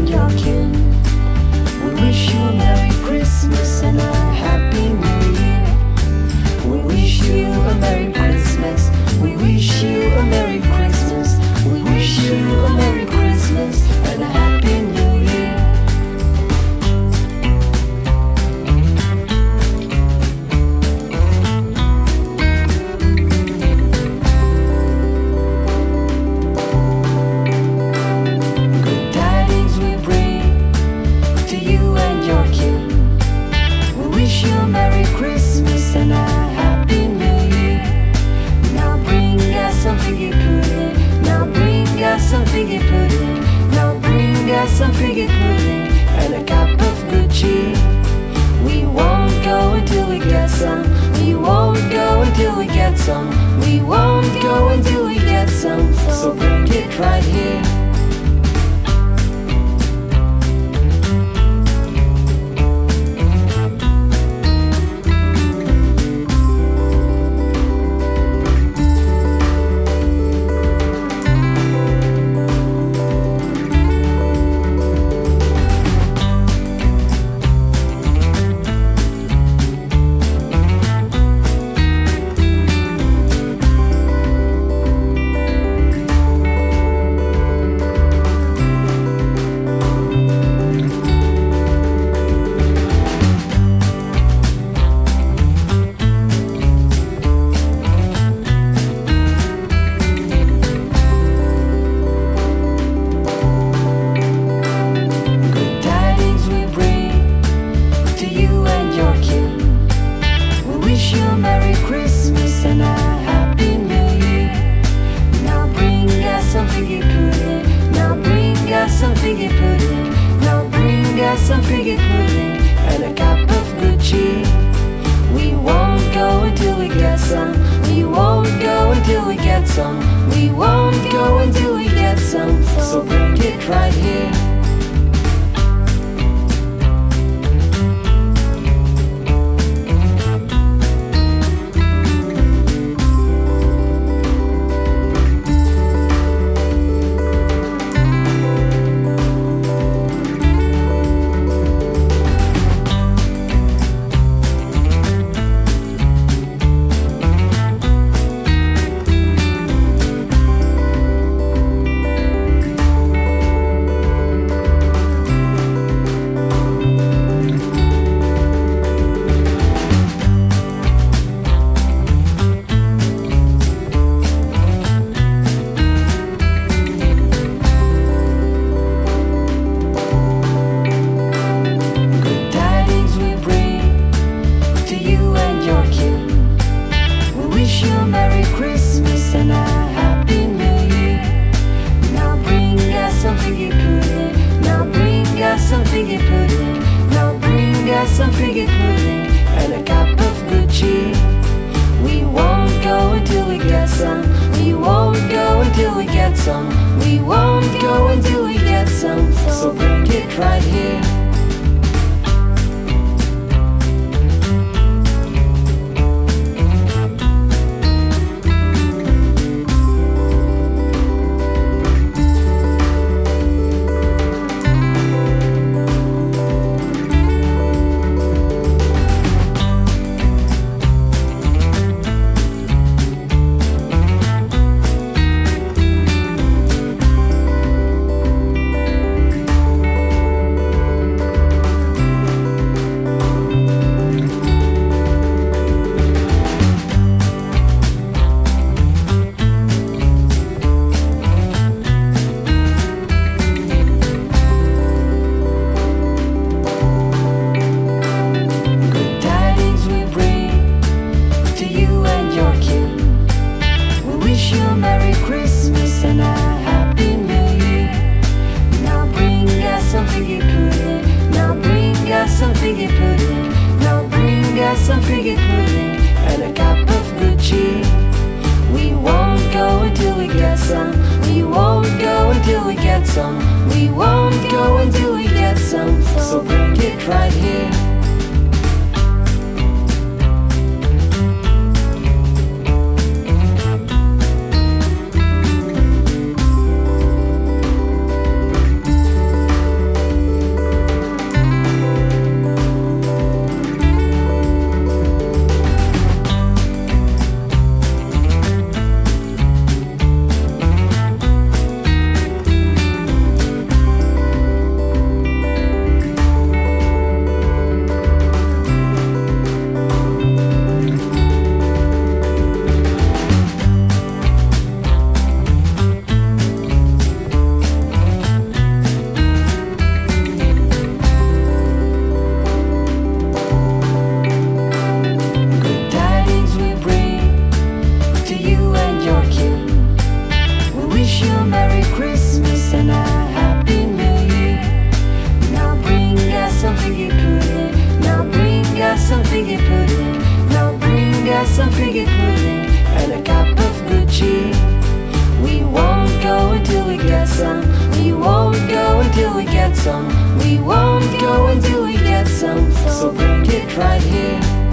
and your kin. We wish you a Merry Christmas and a Happy New Year. We wish you a Merry Christmas. We wish you a Merry Christmas. We wish you a Merry Christmas and a Happy New Year. Good tidings we bring to you and your kin. We wish you a Merry Christmas and a Happy New Year. Now bring us some figgy pudding. Now bring us some figgy pudding. Now bring us some figgy pudding and a cup of good cheer. We won't go until we get some. We won't go until we get some. We won't go until we get some. So bring it right here. Good tidings we bring to you and your kin. We wish you a Merry Christmas and a Happy New Year. Now bring us some figgy pudding. Now bring us some figgy pudding. Now bring us some figgy pudding and a cup of good cheer. We won't go until we get some. We won't go until we get some. We won't go until we get some. So bring it right here. Good tidings we bring to you and your kin. We wish you a Merry Christmas and a Happy New Year. Now bring us some figgy pudding. Now bring us some figgy pudding. Now bring us some figgy pudding and a cup of good cheer. We won't go until we get some. We won't go until we get some. We won't go until we get some. So bring it right here. Good tidings we bring to you and your kin. We wish you a Merry Christmas and a Happy New Year. Now bring us some figgy pudding. Now bring us some figgy pudding. Now bring us some figgy pudding and a cup of good cheer. We won't go until we get some. We won't go until we get some. We won't go until we get some. So bring it right here. get some. We won't go until we get some. So bring it right here.